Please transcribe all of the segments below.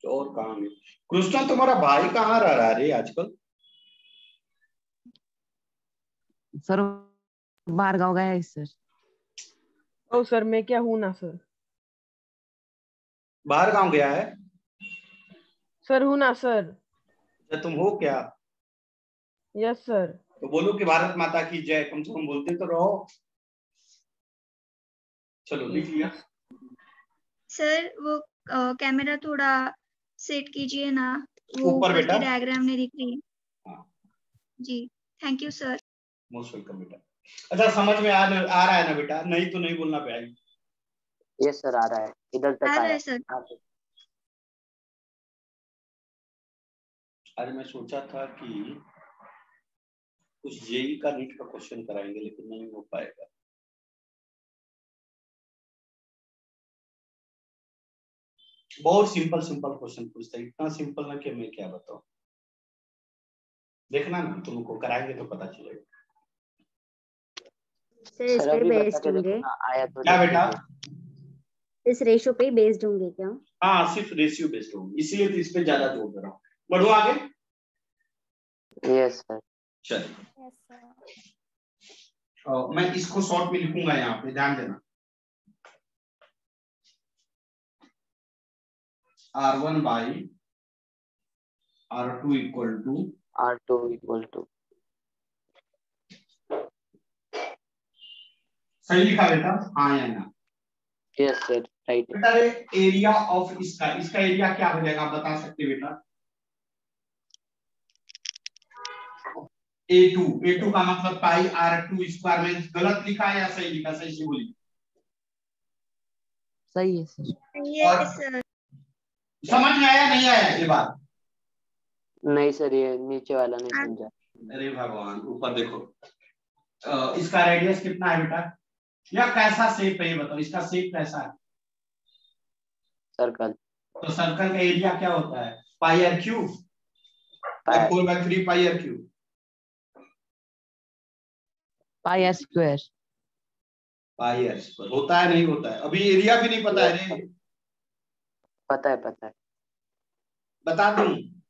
और कहाँ है कृष्णा? तुम्हारा भाई कहाँ रह रहा है रे आजकल? सर बाहर गाँव गया है सर। ओ सर मैं क्या हूँ ना सर। बाहर गाँव गया है? सर हूँ ना सर। अच्छा तुम हो क्या? Yes sir. तो बोलो कि भारत माता की जय, कम से कम बोलते तो रहो। चलो लिख लिया। सर वो कैमरा थोड़ा सेट कीजिए ना, वो ऊपर ऊपर बेटा। की डायग्राम नहीं दिख रही। हाँ। जी thank you sir. Most welcome बेटा। अच्छा समझ में आ रहा है ना बेटा? नहीं तो नहीं बोलना भाई। यस सर आ रहा है, इधर तक आ रहा आया है सर। आज मैं सोचा था कि कुछ जेई का नीट का क्वेश्चन कराएंगे लेकिन नहीं हो पाएगा। बहुत सिंपल सिंपल क्वेश्चन पूछते हैं, इतना सिंपल ना कि मैं क्या बताऊं। देखना ना, तुमको कराएंगे तो पता चलेगा। सर इस सर पे अभी बता बेस्ड के देखो होंगे, ना, आया तो क्या देख बेटा? लीजिए। इस रेशो पे बेस्ड होंगे क्या? हाँ सिर्फ रेशियो बेस्ड होगी, इसीलिए तो इस पे ज्यादा जोर दे रहा हूँ। बढ़ो आगे। Yes sir. चलिए मैं इसको शॉर्ट में लिखूंगा, यहाँ पे ध्यान देना। R1 by R2 equal to R2 equal to, सही लिखा बेटा? हाँ या ना? Yes sir right. बेटा एरिया ऑफ इसका एरिया क्या हो जाएगा, आप बता सकते हैं बेटा? A2 का मतलब पाई R2 स्क्वायर में गलत लिखा है या सही लिखा? सही से बोलिए। सही है सर। और सर समझ में आया नहीं आया ये बात? नहीं सर ये नीचे वाला नहीं समझा। अरे भगवान, ऊपर देखो। इसका रेडियस कितना है बेटा? या कैसा शेप है ये बताओ, इसका शेप कैसा है? सर्कल। तो सर्कल का एरिया क्या होता है? Pi r cube, 4/3 pi r cube. Pi r square. Pi r square होता है नहीं होता है? अभी एरिया भी नहीं पता है रे। पता है पता है। बता दूं?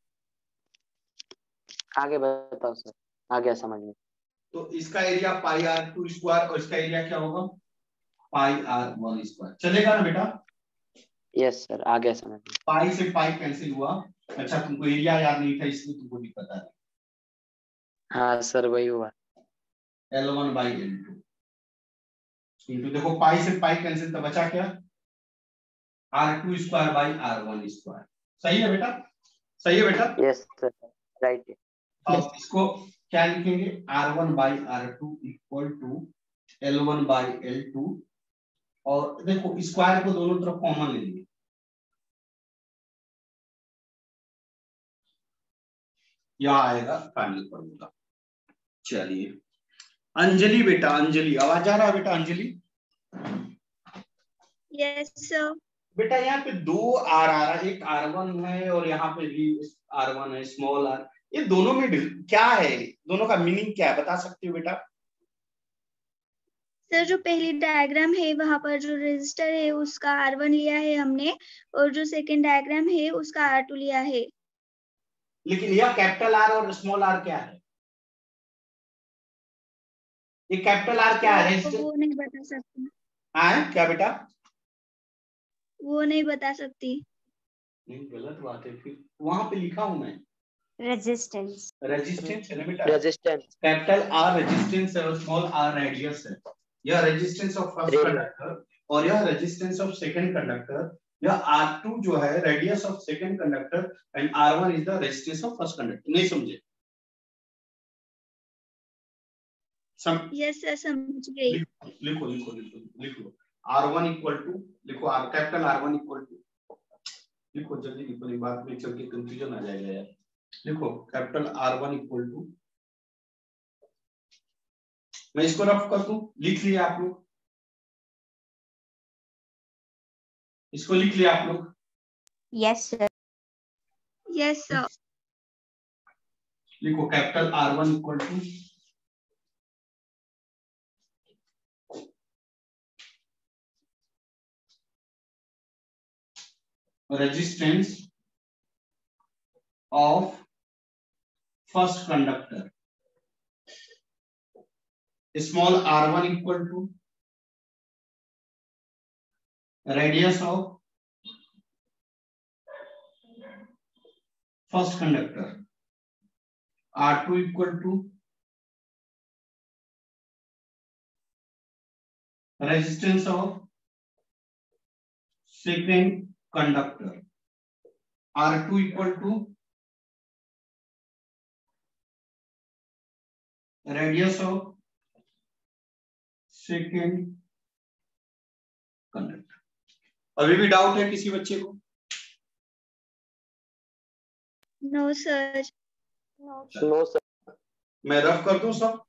आगे बताओ सर, आ गया समझ में। तो इसका एरिया पाई R2 स्क्वायर और इसका एरिया क्या होगा? Pi R1 square. चलेगा ना बेटा? यस सर आ गया समझ में। पाई से पाई कैंसिल हुआ। अच्छा तुमको एरिया याद नहीं था इसलिए तुमको नहीं पता है। हाँ सर वही हुआ। L1 बाई L2 इंटू, देखो पाई से पाई कैंसिल, तो बचा क्या? R2 square by R1 square. सही है बेटा? सही है बेटा? Yes sir right. अब इसको क्या लिखेंगे? R1 by R2 equal to L1 by L2, और देखो स्क्वायर को दोनों तरफ कॉमन लेंगे। यह आएगा फाइनल फॉर्मूला। चलिए अंजलि बेटा, अंजलि आवाज आ रहा है बेटा? Anjali yes sir. बेटा यहाँ पे दो आर आ रहा है, एक R1 है और यहाँ पे भी R1 है, स्मॉल r। ये दोनों में क्या है, दोनों का मीनिंग क्या है, बता सकते हो बेटा? सर जो पहली डायग्राम है वहां पर जो रजिस्टर है उसका R1 लिया है हमने, और जो सेकंड डायग्राम है उसका R2 लिया है। लेकिन यह कैपिटल R और स्मॉल r क्या है? ये कैपिटल R क्या है? वो नहीं बता सकती। हाँ क्या बेटा? वो नहीं बता सकती। नहीं गलत बात है, फिर वहां पे लिखा हूं मैं। रेजिस्टेंस। रेजिस्टेंस है ना बेटा? रेजिस्टेंस। कैपिटल R रेजिस्टेंस है और स्मॉल r रेडियस है। यह रेजिस्टेंस ऑफ फर्स्ट कंडक्टर और यह रेजिस्टेंस ऑफ सेकंड कंडक्टर। यह R2 जो है radius of second conductor and R1 is the resistance of first conductor. नहीं समझे? यस सर समझ गई। लिखो लिखो लिखो लिखो। R1 इक्वल टू, लिखो कैपिटल R1 इक्वल टू, लिखो जल्दी लिखो, नहीं बाद में चल के कंफ्यूजन आ जाएगा यार। लिखो कैपिटल R1 इक्वल टू, मैं इसको रफ कर दूं, लिख लिया आप लोग? इसको लिख लिया आप लोग? Yes sir. Yes sir. लिखो capital R1 equal to resistance of first conductor. Small r1 equal to radius of first conductor. R2 equal to resistance of second conductor. R2 equal to radius of second conductor. अभी भी doubt है किसी बच्चे को? No sir. No sir. मैं rough कर दूं सब?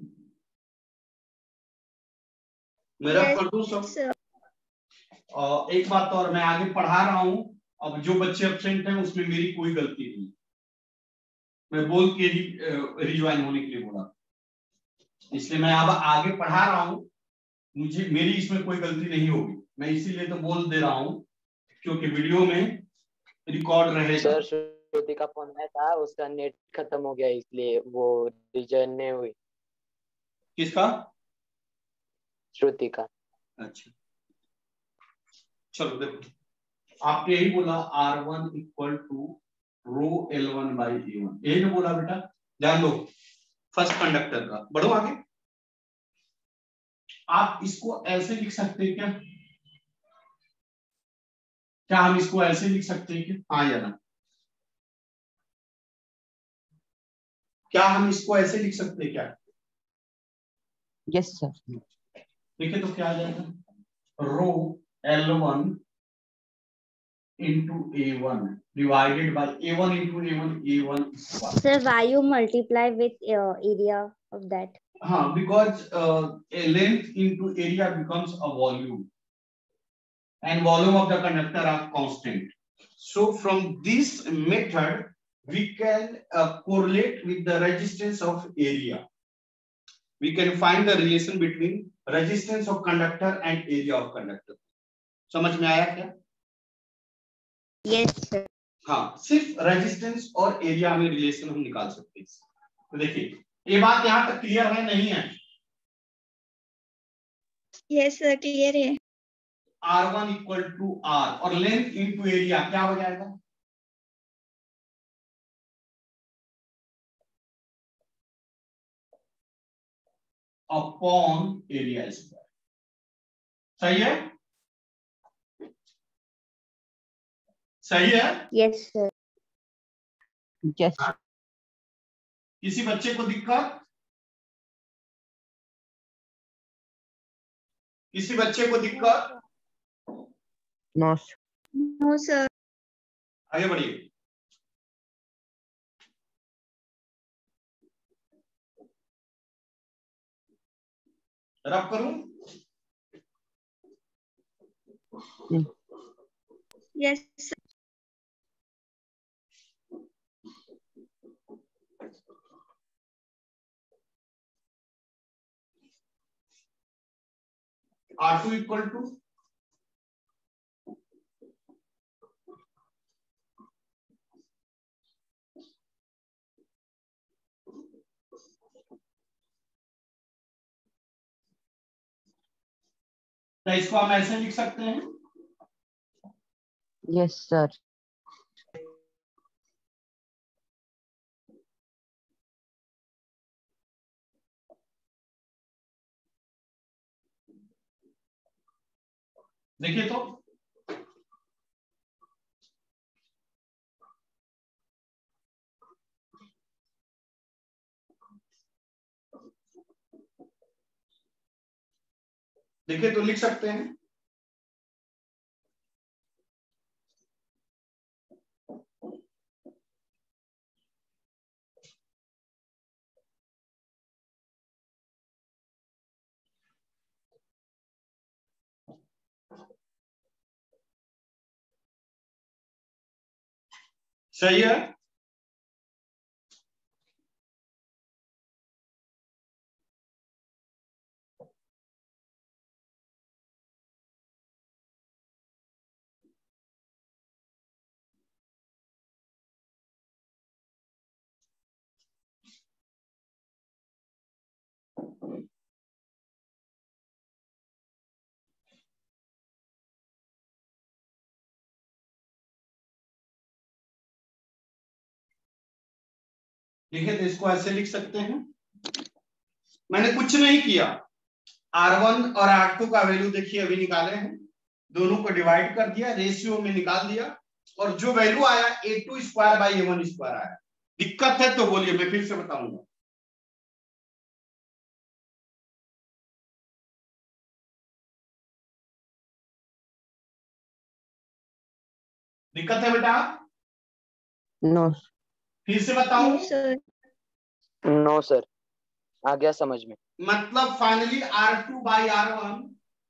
मैं रफ कर दूं सब? और एक बात और, मैं आगे पढ़ा रहा हूं, अब जो बच्चे एब्सेंट हैं उसमें मेरी कोई गलती नहीं, मैं बोल के ही रिज्वाइन होने के लिए बोला, इसलिए मैं अब आगे पढ़ा रहा हूं, मुझे मेरी इसमें कोई गलती नहीं होगी, मैं इसीलिए तो बोल दे रहा हूं क्योंकि वीडियो में रिकॉर्ड रहेगा। सर श्रुति का फोन आया था, उसका नेट खत्म हो गया इसलिए वो रिजॉइन नहीं हुई। किसका? श्रुति का। अच्छा चलो देखो, आपने यही बोला R1 equal to row L1 by A1, यही ना बोला बेटा? ध्यान दो, फर्स्ट कंडक्टर का। बढ़ो आगे, आप इसको ऐसे लिख सकते हैं क्या? क्या हम इसको ऐसे लिख सकते हैं क्या? हाँ या ना? क्या हम इसको ऐसे लिख सकते हैं क्या? Yes sir. देखिए तो क्या आ जाएगा, रो L1 into A1 divided by A1 into A1, A1 square. Sir, why you multiply with area of that? हाँ, because a length into area becomes a volume and volume of the conductor are constant. So from this method we can correlate with the resistance of area. We can find the relation between resistance of conductor and area of conductor. समझ में आया क्या? Yes sir. हाँ, सिर्फ resistance और area में relation हम निकाल सकते हैं। तो देखिए, ये बात यहाँ तक क्लियर है नहीं है? यस सर, क्लियर है। R1 इक्वल टू R और लेंथ इनटू एरिया क्या हो जाएगा? Upon area square. सही है? सही है? Yes sir. यस। किसी बच्चे को दिक्कत? किसी बच्चे को दिक्कत? नो। No sir. आगे बढ़िए। रब करूं? Yes sir. R2 equal to क्या इसको हम ऐसे लिख सकते हैं? Yes sir. देखिए तो देखिए तो लिख सकते हैं सही है। ठीक है, तो इसको ऐसे लिख सकते हैं, मैंने कुछ नहीं किया, R1 और R2 का वैल्यू देखिए अभी निकाले हैं, दोनों को डिवाइड कर दिया, रेशियो में निकाल दिया, और जो वैल्यू आया A2 square by A1 square आया। दिक्कत है तो बोलिए, मैं फिर से बताऊंगा। दिक्कत है बेटा? नो फिर से बताऊं? No, sir. नो सर, आ गया समझ में। मतलब finally R2 by R1,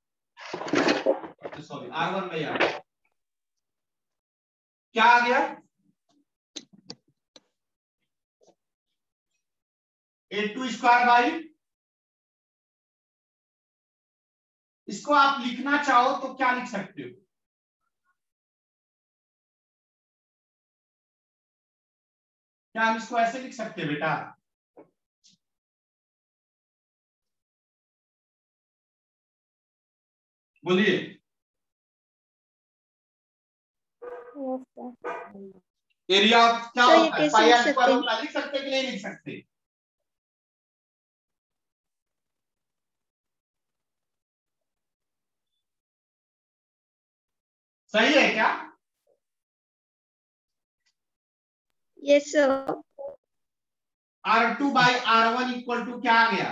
sorry R1 by R2 क्या आ गया? A2 स्क्वायर बाई, इसको आप लिखना चाहो तो क्या लिख सकते हो? क्या हम इसको ऐसे लिख सकते हैं बेटा? बोलिए। Yes, sir. एरिया ऑफ क्या तो ये होता है? कैसे पाई लिख आर स्क्वायर सकते हैं? होता है, लिख सकते कि नहीं लिख सकते? सही है क्या? Yes, sir. R2 by R1 equal to क्या आ गया?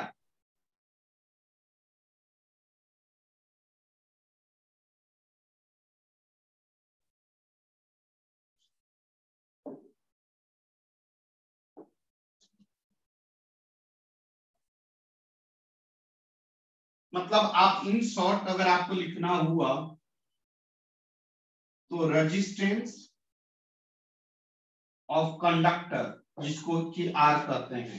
मतलब आप इन शॉर्ट अगर आपको लिखना हुआ तो रेजिस्टेंस ऑफ कंडक्टर, जिसको कि R कहते हैं,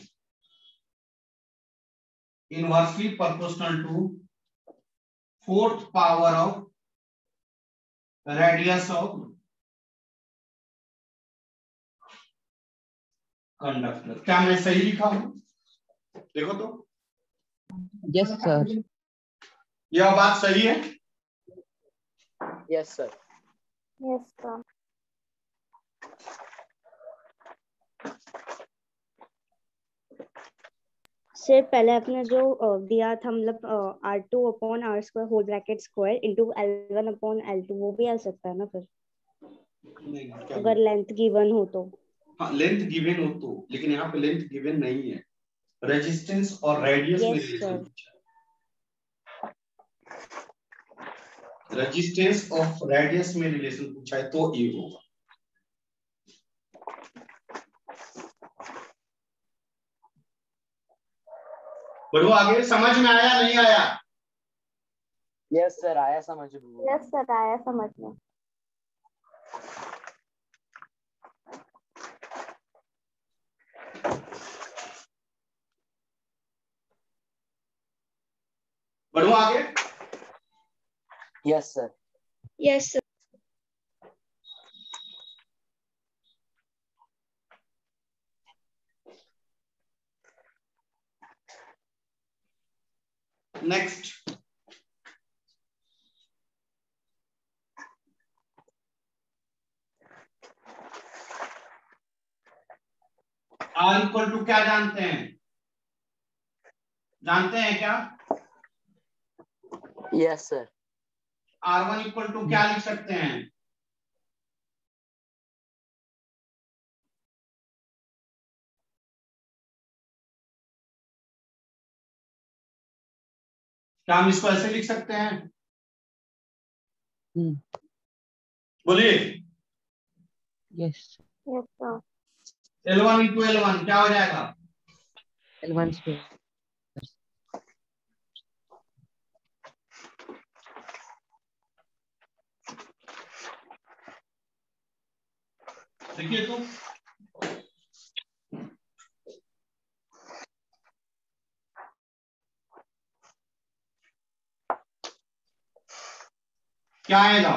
inversely proportional to fourth power of radius of conductor. क्या मैं सही लिखा हूं? देखो तो, यस सर। यह बात सही है? Yes sir. Yes, sir. Sir पहले आपने जो दिया था, मतलब R2/R² whole bracket square into L1/L2, वो भी आ सकता है ना फिर, नहीं, क्या अगर लेंथ गिवन हो तो? हाँ, लेंथ गिवन हो तो, लेकिन यहाँ पे लेंथ गिवन नहीं है, रेजिस्टेंस और रेडियस में Yes, रिलेशन sir. पूछा है, रेजिस्टेंस ऑफ रेडियस में रिलेशन पूछा है तो ये होगा। बढ़ो आगे, समझ में आया नहीं आया? यस सर, आया समझ में। Yes, sir. आया समझ में। बढ़ो आगे। Yes sir. Yes, sir. Next, R equal to क्या जानते हैं? जानते हैं क्या? Yes sir. R1 equal to क्या लिख सकते हैं? क्या हम इसको ऐसे लिख सकते हैं? बोलिए। Yes. Yes, sir. L1 into L1 क्या हो जाएगा? L1 square. देखिए तो, क्या आएगा?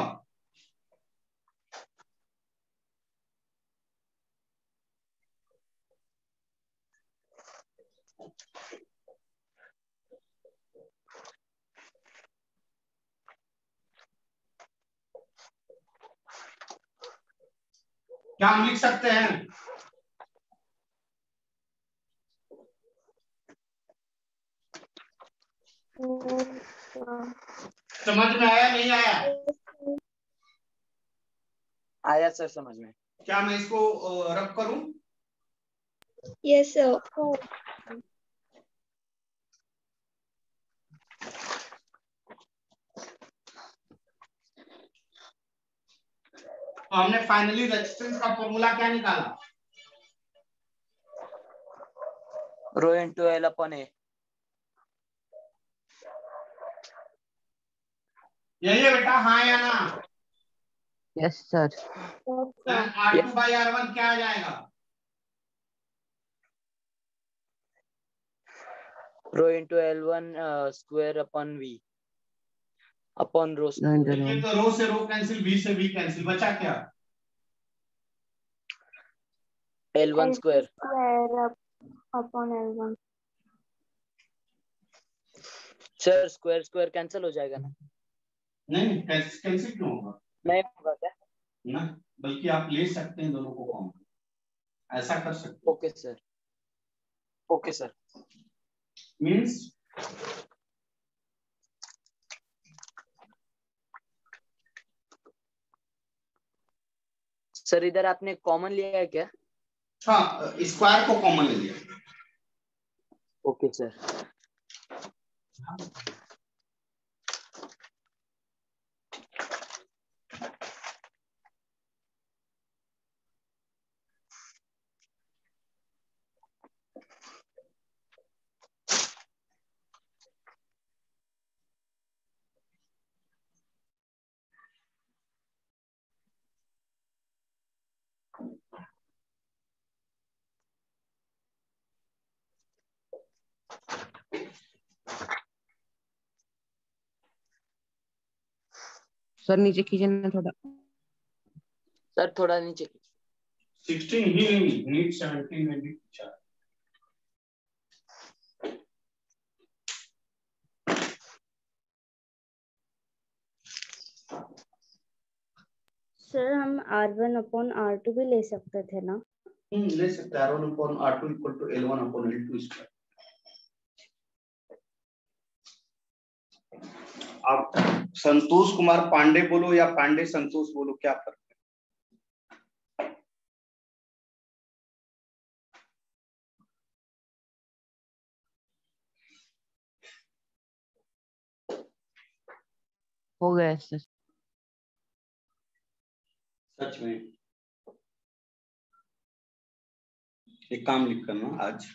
क्या हम लिख सकते हैं? समझ में आया नहीं आया? आया सर समझ में। क्या मैं इसको रब करूं? Yes sir. तो हमने फाइनली रेजिस्टेंस का फॉर्मूला क्या निकाला? Rho into L upon A. यही है बेटा, हाँ या ना? Yes sir. R2 by R1 क्या आ जाएगा? Rho into L1 square upon V upon rho देखिए तो रो से रो कैंसिल, वी से वी कैंसिल, बचा क्या? L1 square upon L1। Sir square square cancel हो जाएगा ना? नहीं, कैंसिल क्यों होगा? नहीं होगा क्या? ना, बल्कि आप ले सकते हैं दोनों को कॉमन, ऐसा कर सकते okay sir. Okay sir. Means sir इधर आपने कॉमन लिया है क्या? हाँ, स्क्वायर को कॉमन ले लिया। Okay sir. सर नीचे खींचे ना थोड़ा। सर थोड़ा नीचे। 16 ही नहीं, नीट 17 में भी पूछा। सर हम R1 अपॉन R2 भी ले सकते थे ना? ले सकते हैं। R1 upon R2 equal to L1 upon L2 स्क्वायर। आप संतोष कुमार पांडे बोलो या पांडे संतोष बोलो, क्या फर्क है? हो गया सर। सच में एक काम लिख करना, आज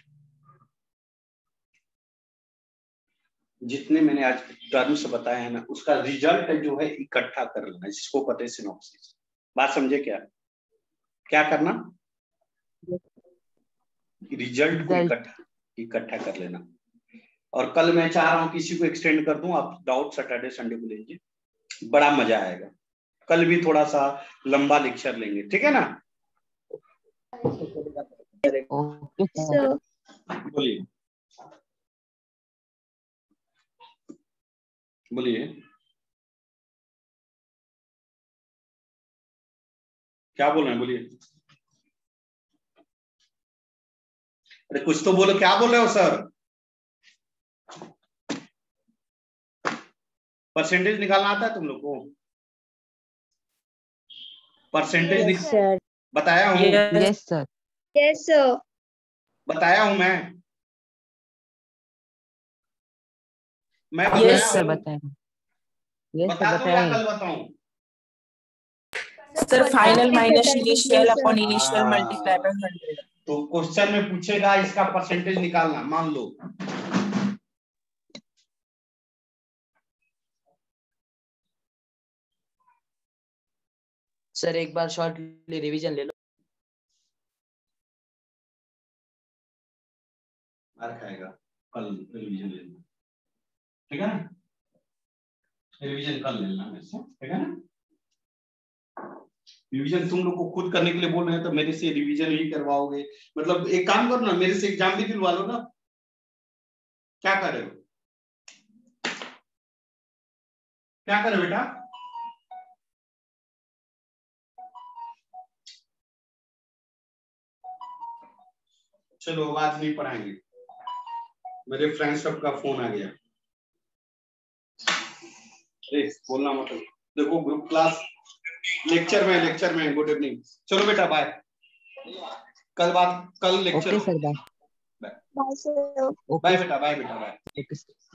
जितने मैंने आज टर्म्स बताया है ना, उसका रिजल्ट जो है इकट्ठा कर लेना, जिसको पता है सिनॉप्सिस। बात समझे क्या? क्या करना? रिजल्ट को इकट्ठा कर लेना। और कल मैं चाह रहा हूं किसी को एक्सटेंड कर दूं, आप डाउट सैटरडे संडे को लीजिए, बड़ा मजा आएगा। कल भी थोड़ा सा लंबा लेक्चर लेंगे, ठीक है ना? Okay sir. बोलिए बोलिए, क्या बोल रहे हैं? बोलिए, अरे कुछ तो बोलो, क्या बोल रहे हो सर? परसेंटेज निकालना आता है तुम लोग को? परसेंटेज सर बताया हूँ? Yes sir. Yes sir. बताया हूँ मैं यस बताया सर हूँ? बताएं। यस बता सर दूं या बताएं। कल बताऊं? सर फाइनल माइनस बता इनिशियल दीजिए upon sir. Initial multiply by 100। तो क्वेश्चन में पूछेगा इसका परसेंटेज निकालना, मान लो। सर एक बार शॉर्टली रिवीजन ले लो। मार खाएगा, कल रिवीजन ले लेना, ठीक है ना? रिवीजन कर लेना मेरे से, ठीक है ना? रिवीजन तुम लोग को खुद करने के लिए बोल रहे हैं तो मेरे से रिवीजन ही करवाओगे? मतलब एक काम करो ना, मेरे से एग्जाम भी दिलवा लो ना। क्या कर रहे हो? क्या कर रहे हो बेटा? चलो आज नहीं पढ़ाएंगे, मेरे फ्रेंड्स सबका फोन आ गया। बोलना मतलब देखो ग्रुप क्लास लेक्चर में गुड इवनिंग। चलो बेटा बाय, कल lecture okay sir, bye. Bye sir. Bye बेटा बाय। Okay sir.